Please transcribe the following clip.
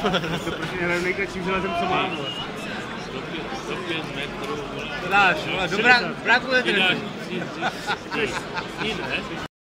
To prostě nehraju nejkratším železem, co mám. 105 metrů. To dáš, dobrá, bráku je Ty dáš, ne?